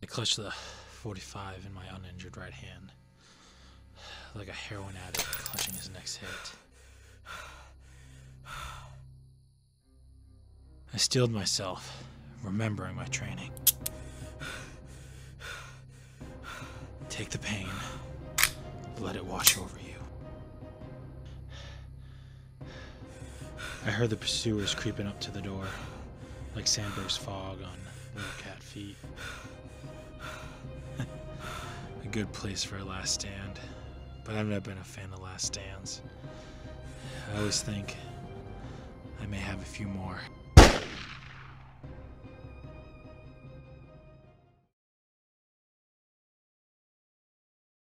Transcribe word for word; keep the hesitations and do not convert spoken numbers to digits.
clutch the forty-five in my uninjured right hand, like a heroin addict clutching his next hit. I steeled myself, remembering my training. Take the pain, let it wash over you. I heard the pursuers creeping up to the door, like Sandberg's fog on little cat feet. A good place for a last stand, but I've never been a fan of last stands. I always think I may have a few more.